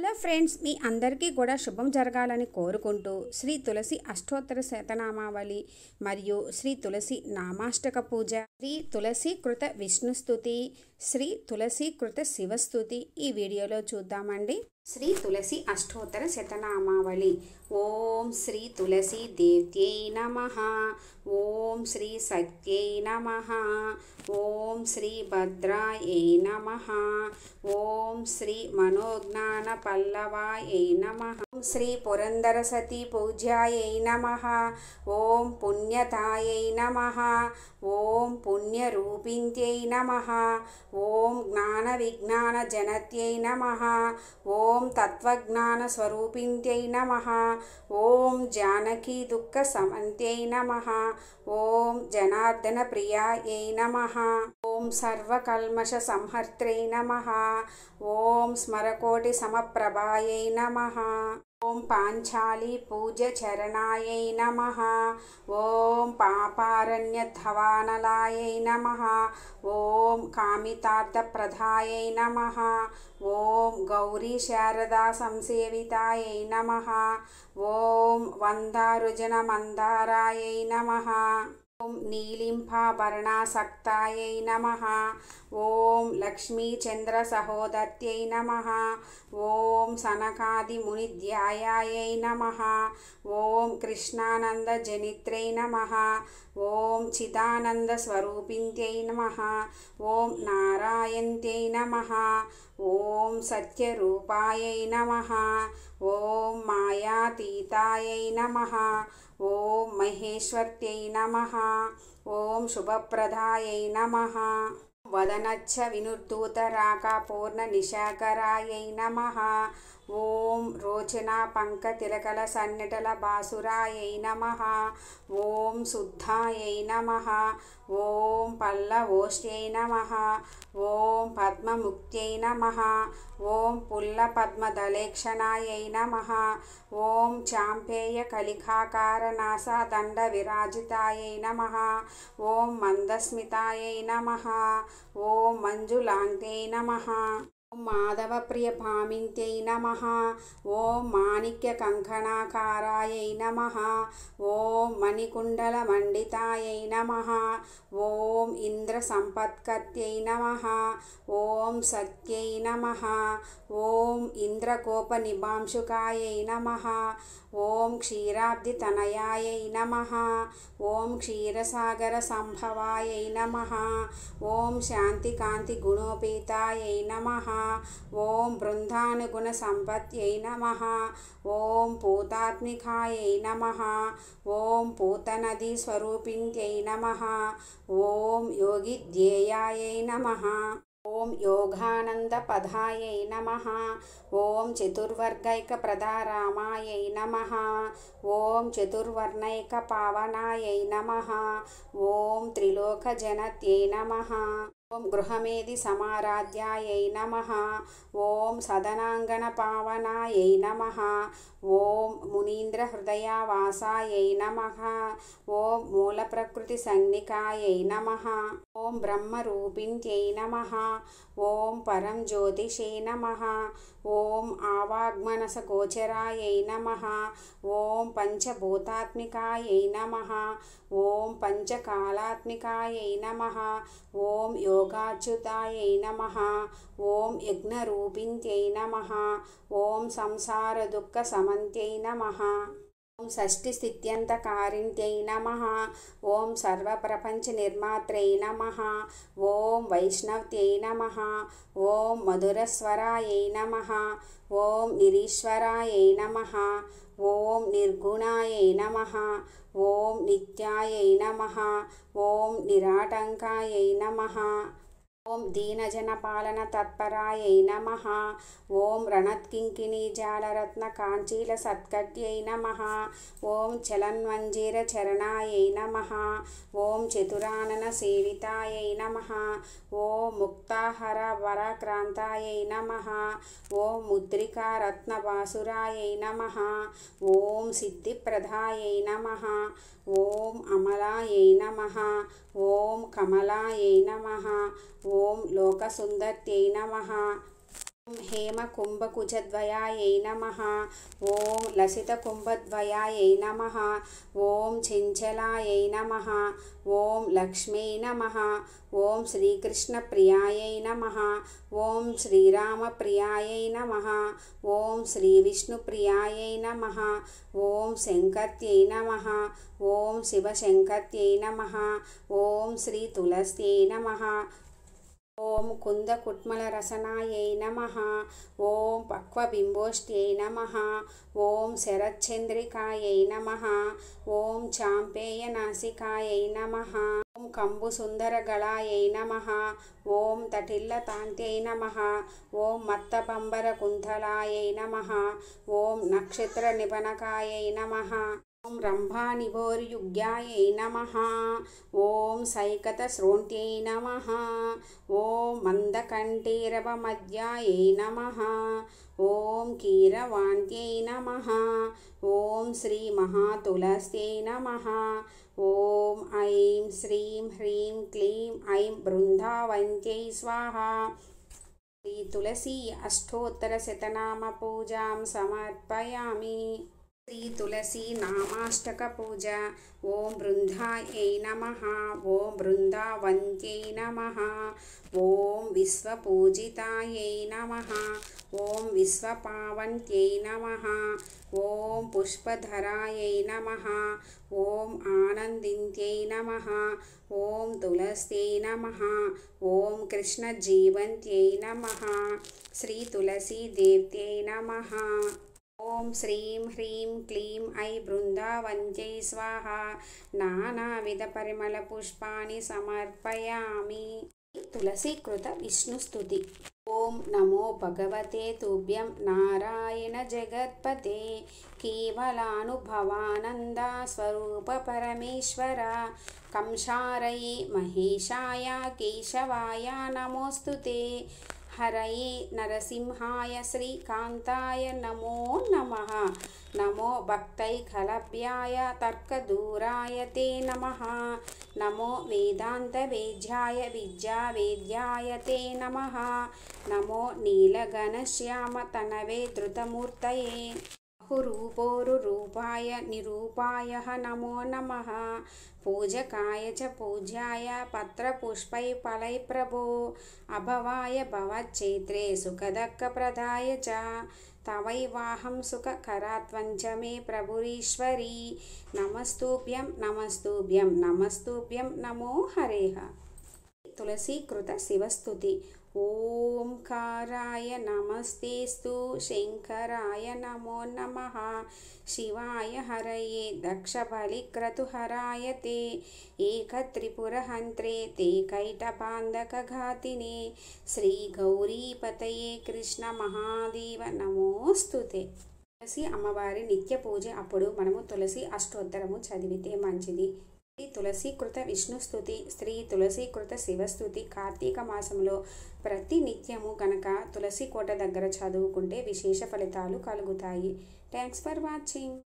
Hello friends, మీ అందరికీ కూడా శుభం జరగాలని కోరుకుంటూ శ్రీ తులసి అష్టోత్తర శతనామావళి మరియు శ్రీ తులసి నామాష్టక పూజ, శ్రీ తులసి కృత విష్ణుస్తుతి, శ్రీ తులసి కృత శివస్తుతి ఈ వీడియోలో చూద్దామండి. శ్రీ తులసి అష్టోత్తర శతనామావళి. ఓం శ్రీ తులసి దేవ్యై నమః. ఓం శ్రీ సత్యై నమః. ఓం శ్రీ భద్రాయై నమః. ఓం శ్రీ మనోజ్ఞాన పల్లవాయై నమః. ఓం శ్రీ పురందర సతీ పూజ్యాయై నమః. ఓం పుణ్యతాయై నమః. ఓం పుణ్యరూపిణ్యై నమః. ఓం జ్ఞాన విజ్ఞాన జనత్యై నమః. ఓం తత్వజ్ఞాన స్వరూపిణ్యై నమః. ఓం జానకీ దుఃఖ సమంత్యై నమః. ఓం జనార్దన ప్రియాయై నమః. ఓం సర్వకల్మష సంహర్త్రై నమః. ఓం స్మరకోటి సమప్రభాయై నమః. ఓం పాంచాలి పూజ చరణాయై నమః. ఓం పాపారణ్యధవానలాయై నమః. ఓం కామితార్థప్రదాయై నమః. ఓం గౌరీ శారదా సంసేవితాయై నమః. ఓం వందారుజన మందారాయై నమః. ఓం నీలింఫాభరణాసక్తాయై నమః. ఓం లక్ష్మీచంద్ర సహోదత్యై నమః. ఓం సనకాది మునిధ్యాయాయై నమః. ఓం కృష్ణానంద జనిత్రై నమః. ఓం చిదానంద స్వరూపిణ్యై నమః. ఓం నారాయణ్యై నమః. ఓం సత్యరూపాయై నమః. ఓం మాయాతీతాయై నమః. ఓం మహేశ్వర్త్యై నమః. ఓం శుభప్రదాయై నమః. వదనచ్చ వినుర్ధూతరాకా పూర్ణ నిశాకరాయై నమః. ఓం రోచనా పంక తిలకల సన్నటల బాసురాయై నమః. ఓం శుద్ధాయై నమః. ఓం పల్లవోష్ట్యై నమః. ఓం పద్మముక్త్యై నమః. ఓం పుల్ల పద్మదళేక్షణాయై నమః. ఓం చాంపేయ కలికాకార నాసా దండ విరాజితాయై నమః. ఓం మందస్మితాయై నమః. ఓం మంజులాంగ్యై నమః. ఓం మాధవ ప్రియ భామింత్యై నమః. ఓం మాణిక్య కంకణాకారాయై నమః. ఓం మణికుండల మండితాయై నమః. ఓం ఇంద్ర సంపత్కర్త్యై నమః. ఓం సత్యై నమః. ఓం ఇంద్రకోప నిభాంశుకాయై నమః. ఓం క్షీరాబ్ది తనయాయై నమః. ఓం క్షీరసాగర సంభవాయై నమః. ఓం శాంతి కాంతి గుణోపేతాయై నమః. ఓం బృందానుగుణ సంపత్యై నమః. ఓం పూతాత్మికాయై నమః. ఓం పూతనదీ స్వరూపిణ్యై నమః. ఓం యోగిధ్యేయాయై నమః. ఓం యోగానంద పదాయై నమః. ఓం చతుర్వర్గైక ప్రదారామాయై నమః. ఓం చతుర్వర్ణైక పావనాయై నమః. ఓం త్రిలోక జనత్యై నమః. ఓం గృహమేది సమారాధ్యాయై నమః. ఓం సదనాంగణ పావనాయై నమః. ఓం మునీంద్ర హృదయావాసాయై నమః. ఓం మూల ప్రకృతి సంజ్ఞికాయై నమః. ఓం బ్రహ్మరూపిణ్యై నమః. ఓం పరం జ్యోతిషే నమః. ఓం ఆవాగ్మనస గోచరాయై నమః. ఓం పంచభూతాత్మికాయై నమః. ఓం పంచకాలాత్మికాయై నమః. ఓం యోగాచ్యుతాయై నమః. ఓం యజ్ఞరూపిణ్యై నమః. ఓం సంసార దుఃఖ సమంత్యై నమః. ఓం షష్ఠి స్థిత్యంతకారిణ్యై నమః. ఓం సర్వప్రపంచ నిర్మాత్రై నమః. ఓం వైష్ణవ్యై నమః. ఓం మధురస్వరాయై నమః. ఓం నిరీశ్వరాయై నమః. ఓం నిర్గుణాయై నమః. ఓం నిత్యాయై నమః. ఓం నిరాటంకాయై నమః. ఓం దీనజన పాలన తత్పరాయై నమః. ఓం రణత్కింకిణీ జాలరత్న కాంచీల సత్కట్యై నమః. ఓం చలన్మంజీర చరణాయై నమః. ఓం చతురానన సేవితాయై నమః. ఓం ముక్తాహర వరక్రాంతాయై నమః. ఓం ముద్రికా రత్నవాసురాయై నమః. ఓం సిద్ధిప్రదాయై నమః. ఓం అమలాయై నమః. ఓం కమలాయై నమః. ఓం లోకసుందర్యై నమః. हेमकुम्भकुजद्वयायै नमः। ॐ लसितकुम्भद्वयायै नमः। ॐ चञ्चलायै नमः। ॐ लक्ष्म्यै नमः। ॐ श्रीकृष्णप्रियायै नमः। ॐ श्रीरामप्रियायै नमः। ॐ श्रीविष्णुप्रियायै नमः। ॐ शङ्कर्त्यै नमः। ॐ शिवशङ्कर्त्यै नमः। ॐ श्रीतुलस्यै नमः। ॐ कुन्दकुट्मलरसनायै नमः। ॐ पक्वबिम्बोष्ट्यै नमः। ॐ शरच्चन्द्रिकायै नमः। ॐ चाम्पेयनासिकायै नमः। ॐ कम्बुसुन्दरगलायै नमः। ॐ तटिल्लतान्त्यै नमः। ॐ मत्तपम्बरकुन्तलायै नमः। ॐ नक्षत्रनिबनकायै नमः। ॐ रम्भानिभोर्युग्यायै नमः। ॐ सैकतस्रोन्त्यै नमः। ॐ मन्दकण्ठीरवमध्यायै नमः। ॐ कीरवान्त्यै नमः। ॐ श्रीमहातुलस्यै नमः। ॐ ऐं श्रीं ह्रीं क्लीं ऐं बृन्दावन्त्यै स्वाहा। श्रीतुलसी अष्टोत्तरशतनामपूजां समर्पयामि। श्रीतुलसी नामाष्टकपूजा। ॐ बृन्दायै नमः। ॐ बृन्दावन्त्यै नमः। ॐ विश्वपूजितायै नमः। ॐ विश्वपावन्त्यै नमः। ॐ पुष्पधरायै नमः। ॐ आनन्दिन्त्यै नमः। ॐ तुलस्यै नमः। ॐ कृष्णजीवन्त्यै नमः। श्रीतुलसीदेव्यै नमः। ॐ श्रीं ह्रीं क्लीं ऐं बृन्दावन्त्यै स्वाहा। नानाविधपरिमलपुष्पाणि समर्पयामि। तुलसीकृत विष्णुस्तुति। ॐ नमो भगवते तुभ्यं नारायण जगत्पते केवलानुभवानन्द स्वरूप परमेश्वर कंसारये महेशाय केशवाय नमोऽस्तुते। हरये नरसिंहाय श्रीकान्ताय नमो नमः। नमो भक्तैकलव्याय तर्कदूराय ते नमः। नमो वेदान्तवेद्याय विद्यावेद्याय ते नमः। नमो नीलघनश्यामतनवे धृतमूर्तये बहुरूपोरुरूपाय निरूपाय नमो नमः। पूजकाय च पूज्याय पत्रपुष्पैः प्रभो अभवाय भवच्चैत्रे सुखदकप्रदाय च तवैवाहं सुखकरात्वञ्च मे प्रभुरीश्वरी। नमस्तुभ्यं नमस्तुभ्यं नमस्तुभ्यं नमो हरेः। तुलसीकृत शिवस्तुति। ओंकाराय नमस्तेस्तु शंकराय नमो नमः। शिवाय हरये दक्षबलिक्रतुहराय ते एकत्रिपुरहन्त्रे ते कैटबान्धकघातिने श्रीगौरीपतये कृष्ण महादेव नमोस्तुते। తులసి అమ్మవారి నిత్య పూజ అప్పుడు మనము తులసి అష్టోత్తరము చదివితే మంచిది. శ్రీ తులసీకృత విష్ణుస్తుతి, శ్రీ తులసీకృత శివస్తుతి కార్తీక మాసంలో ప్రతి నిత్యము కనుక తులసి కోట దగ్గర చదువుకుంటే విశేష ఫలితాలు కలుగుతాయి. Thanks for watching.